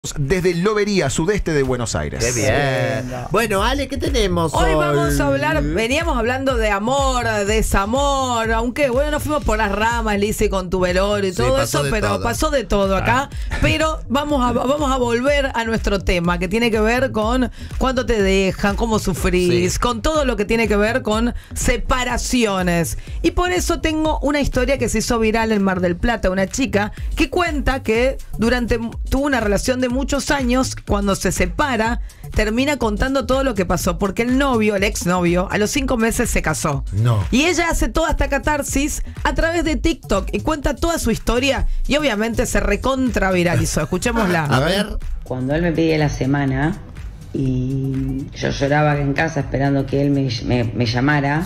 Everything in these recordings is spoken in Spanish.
Desde Lobería, sudeste de Buenos Aires. Qué bien. Bueno, Ale, ¿qué tenemos hoy? Hoy vamos a hablar, veníamos hablando de amor, desamor, aunque bueno, nos fuimos por las ramas, Lizzy, con tu velorio y todo eso, pero pasó de todo acá. Pero vamos a volver a nuestro tema, que tiene que ver con cuánto te dejan, cómo sufrís, con todo lo que tiene que ver con separaciones. Y por eso tengo una historia que se hizo viral en Mar del Plata, una chica que cuenta que tuvo una relación de muchos años, cuando se separa, termina contando todo lo que pasó, porque el novio, el exnovio, a los 5 meses se casó. No. Y ella hace toda esta catarsis a través de TikTok y cuenta toda su historia y obviamente se recontra viralizó. Escuchémosla. A ver. Cuando él me pedía la semana y yo lloraba en casa esperando que él me llamara,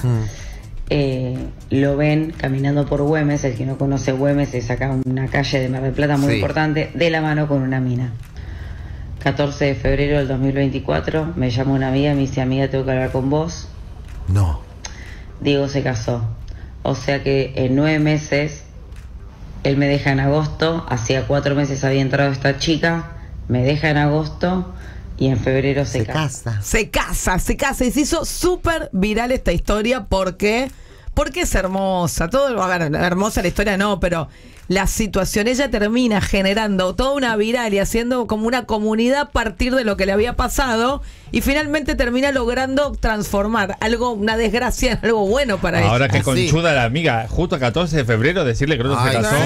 lo ven caminando por Güemes. El que no conoce Güemes es acá una calle de Mar del Plata muy importante, de la mano con una mina. 14 de febrero del 2024, me llama una amiga y me dice: amiga, tengo que hablar con vos. No. Diego se casó. O sea que en 9 meses, él me deja en agosto, hacía 4 meses había entrado esta chica, me deja en agosto y en febrero se casa. Se casa y se hizo súper viral esta historia porque es hermosa. Todo, a ver, hermosa la historia no, pero la situación, ella termina generando toda una viral y haciendo como una comunidad a partir de lo que le había pasado y finalmente termina logrando transformar una desgracia en algo bueno para ella. Ahora que conchuda la amiga, justo el 14 de febrero decirle que no se casó.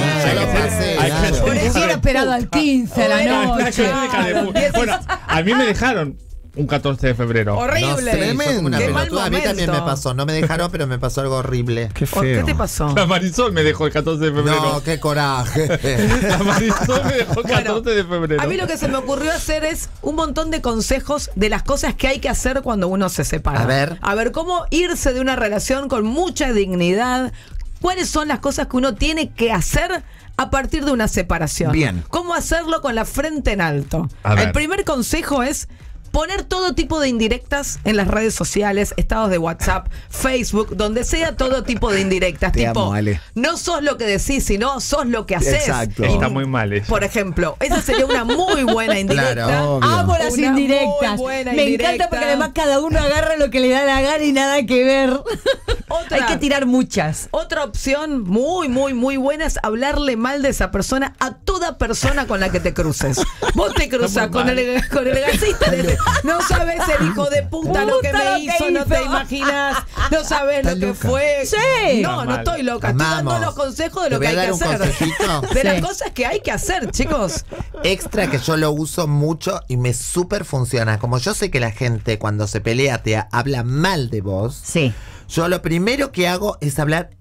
Por eso hubiera esperado al 15 de la noche. Bueno, a mí me dejaron un 14 de febrero. Horrible. Tremendo. Qué mal A mí también me momento. pasó. No me dejaron, pero me pasó algo horrible. Qué feo. ¿Qué te pasó? La Marisol me dejó el 14 de febrero. No, qué coraje. La Marisol me dejó el 14 de febrero. A mí lo que se me ocurrió hacer es un montón de consejos de las cosas que hay que hacer cuando uno se separa. A ver, cómo irse de una relación con mucha dignidad. ¿Cuáles son las cosas que uno tiene que hacer a partir de una separación? Bien. ¿Cómo hacerlo con la frente en alto? A ver. El primer consejo es poner todo tipo de indirectas en las redes sociales, estados de WhatsApp, Facebook, donde sea todo tipo de indirectas. Te tipo, amo, Ale. no sos lo que decís, sino sos lo que haces. Exacto. Está muy mal eso. Por ejemplo, esa sería una muy buena indirecta. Claro, obvio. Amo las Una indirectas. muy buena Me indirecta. encanta porque además cada uno agarra lo que le da la gana y nada que ver. Otra. Hay que tirar muchas. Otra opción muy buena es hablarle mal de esa persona a toda persona con la que te cruces. Vos te cruzas con el gasista, no sabes el hijo de puta lo que me hizo, no te imaginas, no sabes lo que fue. Sí. No estoy loca, estoy dando los consejos de lo que hay que hacer. De las cosas que hay que hacer, chicos. Extra que yo lo uso mucho y me súper funciona. Como yo sé que la gente cuando se pelea te habla mal de vos, Sí. yo lo primero que hago es hablar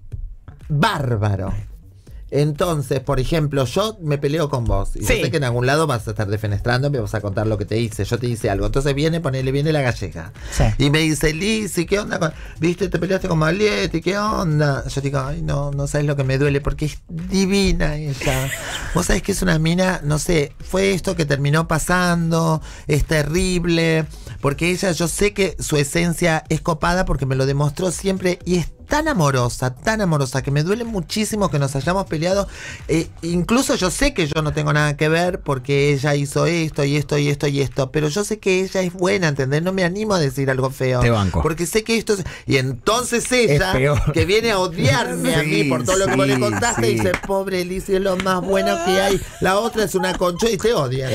bárbaro. Entonces, por ejemplo, yo me peleo con vos y yo sé que en algún lado vas a estar defenestrando, me vas a contar lo que te hice, yo te hice algo. Entonces viene la gallega y me dice: Lizzy, ¿qué onda? ¿Viste? Te peleaste con Maglietti, ¿qué onda? Yo digo: ay, no sabes lo que me duele porque es divina ella. Vos sabés que es una mina, no sé, fue esto que terminó pasando, es terrible, porque ella, yo sé que su esencia es copada porque me lo demostró siempre y es tan amorosa, que me duele muchísimo que nos hayamos peleado. Incluso yo sé que yo no tengo nada que ver porque ella hizo esto y esto y esto y esto, pero yo sé que ella es buena, ¿entendés? No me animo a decir algo feo. Te banco. Porque sé que esto es... Y entonces ella, que viene a odiarme a mí por todo lo que vos le contaste, dice: pobre Lizzy, es lo más bueno que hay. La otra es una concha y te odia.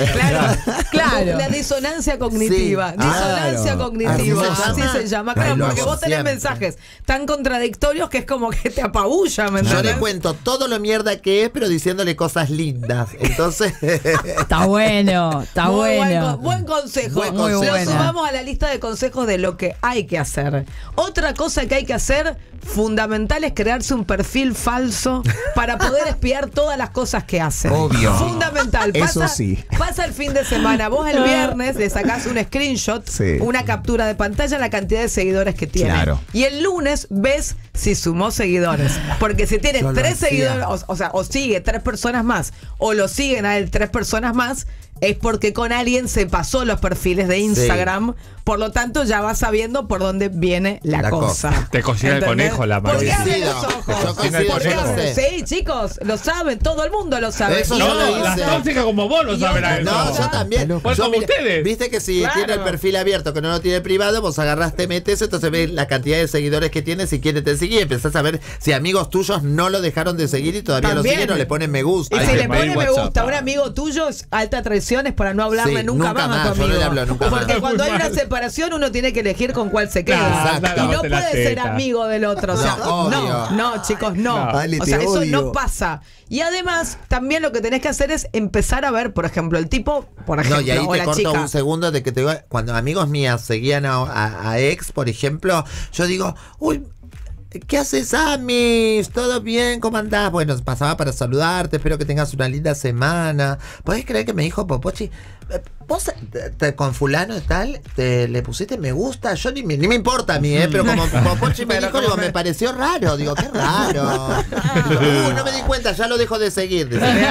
Claro. La disonancia cognitiva. Sí. Disonancia cognitiva. Así se llama. Claro, porque vos tenés mensajes tan contradictorios que es como que te apabulla, ¿me Yo entendés? le cuento todo lo mierda que es, pero diciéndole cosas lindas. Entonces... Está bueno, está bueno. Buen consejo. Buen consejo. Lo buena. sumamos a la lista de consejos de lo que hay que hacer. Otra cosa que hay que hacer, fundamental, es crearse un perfil falso para poder espiar todas las cosas que hacen. Obvio. Fundamental. Eso sí. Pasa el fin de semana. Vos el viernes le sacás un screenshot, una captura de pantalla, la cantidad de seguidores que tiene. Claro. Y el lunes ves si sumó seguidores. Porque si tiene 3 seguidores, o sigue 3 personas más, o lo siguen a él 3 personas más, es porque con alguien se pasó los perfiles de Instagram. Por lo tanto, ya vas sabiendo por dónde viene la cosa. Te cocina el conejo, la ¿Por qué María. abren los ojos? Sí, chicos, lo saben, todo el mundo lo sabe. Eso No, las tóxicas como vos lo saben a eso. No, yo también. Pues como ustedes. Viste que si tiene el perfil abierto, que no lo tiene privado, vos agarrás, te metes, entonces ves la cantidad de seguidores que tiene, si quiere te sigue y empezás a ver si amigos tuyos no lo dejaron de seguir y todavía lo siguen o le ponen me gusta. Y si le pone me gusta a un amigo tuyo, es alta traición, es para no hablarle nunca más a tu amigo. Yo no le hablo nunca más. Porque cuando hay una separación, uno tiene que elegir con cuál se queda. Claro, y no puede ser amigo del otro. O sea, no, chicos, no. O sea, eso no pasa. Y además, también lo que tenés que hacer es empezar a ver, por ejemplo, el tipo, por ejemplo, y ahí o te la corto chica. un segundo de que te digo, cuando amigos mías seguían a ex, por ejemplo, yo digo, uy, ¿qué haces, Amis? ¿Todo bien? ¿Cómo andás? Bueno, pasaba para saludarte, espero que tengas una linda semana. ¿Podés creer que me dijo Popochi? ¿Vos con fulano y tal le pusiste me gusta? Yo ni me importa a mí, pero como Popochi me dijo, digo, me pareció raro. Digo, qué raro. No me di cuenta, ya lo dejo de seguir.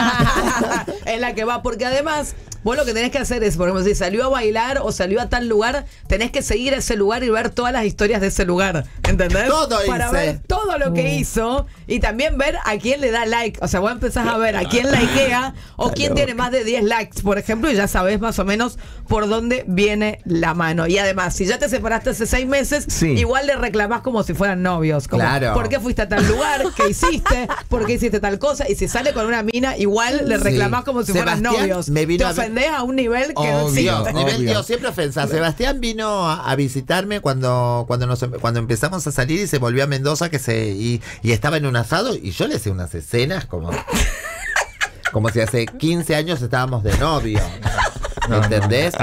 Es la que va, porque además vos lo que tenés que hacer es, por ejemplo, si salió a bailar o salió a tal lugar, tenés que seguir a ese lugar y ver todas las historias de ese lugar, ¿entendés? Todo para ver todo lo que hizo y también ver a quién le da like. O sea, vos empezás a ver a quién likea o quién tiene más de 10 likes, por ejemplo, y ya sabés más o menos por dónde viene la mano. Y además, si ya te separaste hace 6 meses, igual le reclamás como si fueran novios. Como, ¿por qué fuiste a tal lugar? ¿Qué hiciste? ¿Por qué hiciste tal cosa? Y si sale con una mina, igual le reclamás como si fueran novios. Te ofendés a un nivel que no existe. Nivel Dios, siempre ofensa. Sebastián vino a visitarme cuando empezamos a salir y se volvió a Mendoza y estaba en un asado y yo le hacía unas escenas como si hace 15 años estábamos de novio. ¿Entendés?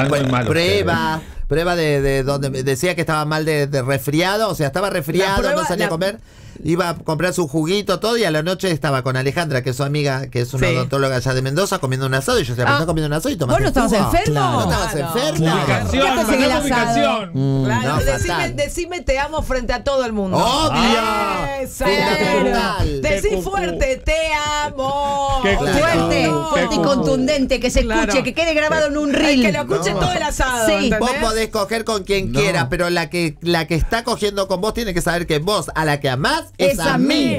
Prueba de donde decía que estaba mal de resfriado, o sea, estaba resfriado, no salía a comer, iba a comprar su juguito, todo, y a la noche estaba con Alejandra, que es su amiga, que es una odontóloga allá de Mendoza, comiendo un asado, y yo se la comiendo un asado y tomando. ¿Vos no estabas enfermo? ¿No estabas enferma? Ubicación. Decime te amo frente a todo el mundo. ¡Obvio! Decí fuerte, te amo. Fuerte y contundente, que se escuche, que quede grabado en un reel. Que lo escuche todo el asado. Sí. Vos podés coger con quien quiera, pero la que está cogiendo con vos tiene que saber que vos a la que amás es a mí.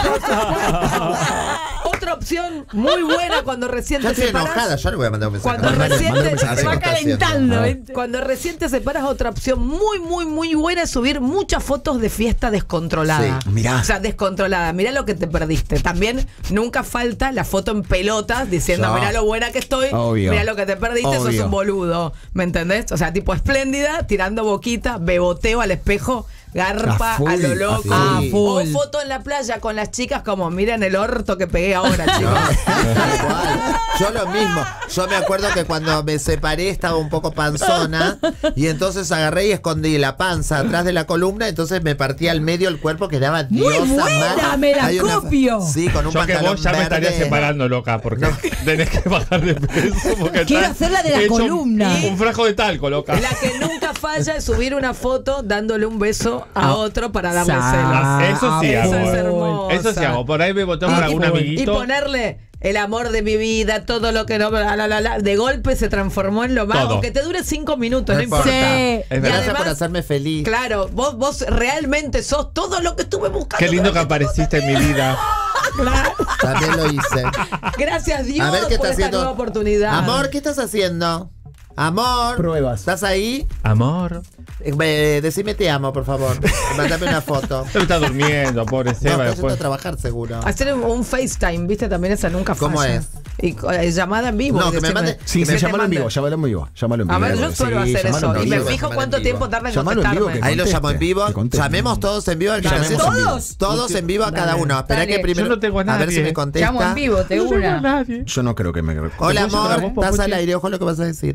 Otra opción muy buena cuando recién te separas. Enojada, yo le voy a mandar un mensaje. Cuando recién se va calentando. Cuando recién te separas, otra opción muy buena es subir muchas fotos de fiesta descontrolada. Sí, mirá. O sea, descontrolada. Mirá lo que te perdiste. También nunca falta la foto en pelotas diciendo, mirá lo buena que estoy, mirá lo que te perdiste, sos un boludo. ¿Me entendés? O sea, tipo espléndida, tirando boquita, beboteo al espejo, garpa a lo loco. O foto en la playa con las chicas como, miren el orto que pegué ahora, chicos. Yo lo mismo. Yo me acuerdo que cuando me separé estaba un poco panzona y entonces agarré y escondí la panza atrás de la columna, entonces me partía al medio el cuerpo, quedaba diosa. Muy buena, me la copio. Sí, con un Yo que pantalón vos ya me estaría verde. separando, loca, porque tenés que bajar de peso. Porque Quiero hacer la de la columna. Un frasco de talco, loca. La que nunca falla es subir una foto dándole un beso a otro para darle celos. Eso sí hago. Eso es hermoso. Eso sí hago. Por ahí me botó con algún amiguito. Y ponerle el amor de mi vida, todo lo que no, de golpe se transformó en lo más, Todo. aunque te dure 5 minutos, no importa. importa. Sí. Gracias por hacerme feliz. Claro, vos realmente sos todo lo que estuve buscando. Qué lindo que apareciste en mi vida. Claro. También lo hice. Gracias Dios A ver qué por está esta haciendo. nueva oportunidad. Amor, ¿qué estás haciendo? Amor. Pruebas. ¿Estás ahí? Amor. Decime te amo, por favor. Mándame una foto. Usted está durmiendo, pobre No, Seba. está yendo Después. a trabajar seguro. Hacer un FaceTime, ¿viste? También esa nunca falla. ¿Cómo es? Y llamada en vivo. No, que me mande. Sí, que me llámalo en vivo, llámalo en vivo. A ver, yo suelo hacer eso. Y me fijo cuánto tiempo tarda en Llámalo en vivo, contestarme. Ahí lo llamo en vivo. Que conteste. Llamemos todos en vivo. Todos en vivo a cada uno. Espera que primero. Yo no tengo a A ver si nadie. me contesta. Llamo en vivo, te una. Yo no creo que me. Hola, ¿Te puedo llamar a amor. vos, Estás Popochi? al aire. Ojo lo que vas a decir.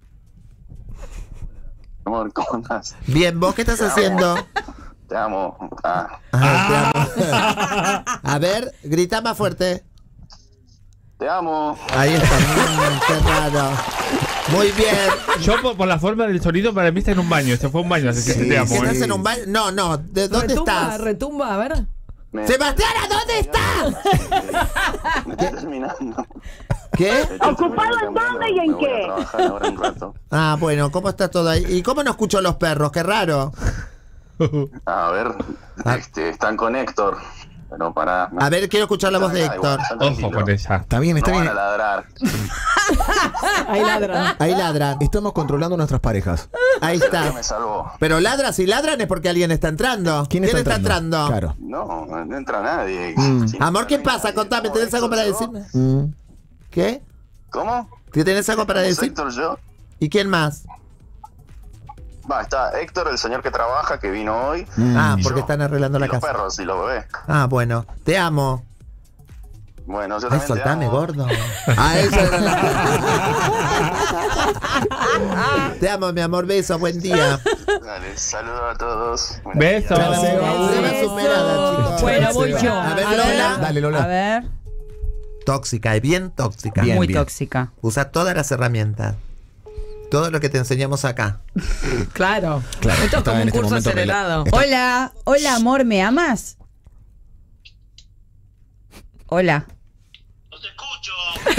Amor, ¿cómo andás? Bien, ¿vos qué estás haciendo? Te amo. Te amo. A ver, grita más fuerte. Te amo. Ahí está. Qué raro. Muy bien. Yo por la forma del sonido para mí está en un baño. Se fue a un baño, así que te amo. ¿Estás en un baño? No. ¿De dónde estás? Retumba, a ver. ¡Sebastiana, ¿dónde estás? Me estoy terminando. ¿Qué? ¿Ocupado en dónde y en qué? Voy a trabajar ahora un rato. Ah, bueno, ¿cómo está todo ahí? ¿Y cómo no escucho los perros? Qué raro. A ver, están con Héctor. Pero para. A ver, quiero escuchar la voz de Héctor. Ojo con esa. Está bien, está No bien. van a ladrar. Ahí ladran. Ahí ladran. Estamos controlando nuestras parejas. Ahí ¿Qué está. me salvó? Pero ladran, si ladran es porque alguien está entrando. ¿Quién está entrando? Claro. No, no entra nadie. Sí, Amor, ¿qué no hay pasa? nadie. Contame, No, ¿tenés algo Héctor, para yo. decirme? ¿Qué? ¿Cómo? ¿Qué tenés algo para ¿Es decir? Héctor yo? ¿Y quién más? Va, está Héctor, el señor que trabaja, que vino hoy. Ah, y porque yo, están arreglando la y los casa. perros y los bebés. Ah, bueno. Te amo. Bueno, yo Ay, también te soltame, amo. gordo. Ah, eso era la... Te amo, mi amor. Besos. Buen día. Dale, saludos a todos. Besos. Prueba superada, chicos. Bueno, voy yo. A ver, Lola. Dale, Lola. A ver. Tóxica, bien tóxica. Bien, Muy bien. tóxica. Usa todas las herramientas. Todo lo que te enseñamos acá. Claro. Claro, Esto es está como en un este curso momento acelerado. Hola, hola amor, ¿me amas? Hola. No te escucho.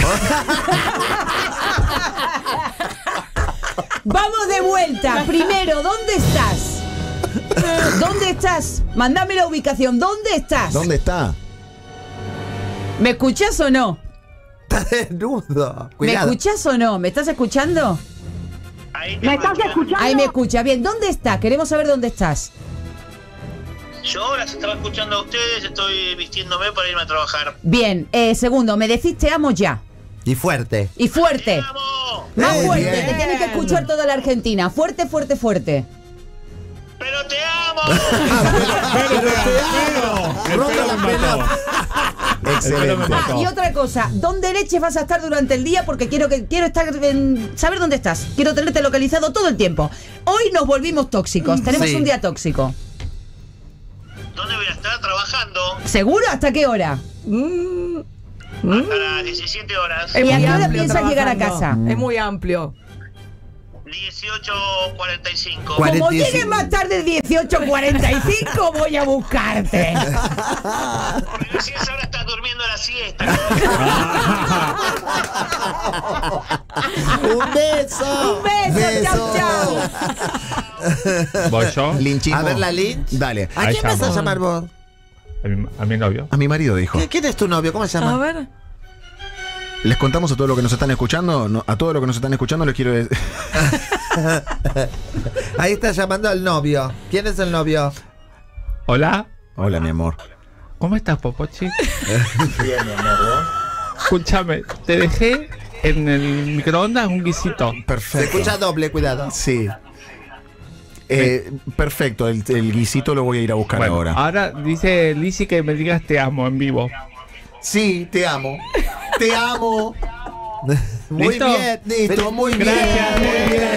Vamos de vuelta. Primero, ¿dónde estás? ¿Dónde estás? Mándame la ubicación. ¿Dónde estás? ¿Dónde está? ¿Me escuchás o no? Está desnudo. ¿Me Cuidado. escuchás o no? ¿Me estás escuchando? ¿Me estás escuchando? Ahí me escucha. Bien, ¿dónde estás? Queremos saber dónde estás. Yo las estaba escuchando a ustedes, estoy vistiéndome para irme a trabajar. Bien, segundo, me decís te amo ya. Y fuerte. Y fuerte. ¡Te amo! Más Muy fuerte, bien. te tiene que escuchar toda la Argentina. Fuerte, fuerte, fuerte. ¡Pero te amo! Roto la pelota. Excelente. Ah, y otra cosa, ¿dónde leches vas a estar durante el día? Porque quiero estar saber dónde estás. Quiero tenerte localizado todo el tiempo. Hoy nos volvimos tóxicos. Tenemos Sí. un día tóxico. ¿Dónde voy a estar? Trabajando ¿Seguro? ¿Hasta qué hora? hasta las 17 horas. ¿Y a muy qué hora amplio piensas llegar a casa? trabajando. Es muy amplio. 18:45. Como 45. llegues más tarde 18:45 voy a buscarte. Porque recién ahora estás durmiendo la siesta. Un beso. Un beso, chau, chau. ¿Voy yo? Linchismo. A ver la Lynch. Dale. ¿A Ahí quién vas a llamo. llamar vos? A mi novio. A mi marido dijo. ¿Quién es tu novio? ¿Cómo se A llama? ver. Les contamos a todo lo que nos están escuchando. A todo lo que nos están escuchando les quiero decir. Ahí está llamando al novio. ¿Quién es el novio? Hola. Hola, mi amor. ¿Cómo estás, Popochi? Bien, mi amor. Escúchame, te dejé en el microondas un guisito. Se Perfecto. escucha doble, cuidado. Sí. Perfecto, el guisito lo voy a ir a buscar Bueno, ahora. dice Lizzy que me digas te amo en vivo. Sí, te amo. Te amo. Muy ¿Listo? bien, listo, muy bien. Gracias, muy bien.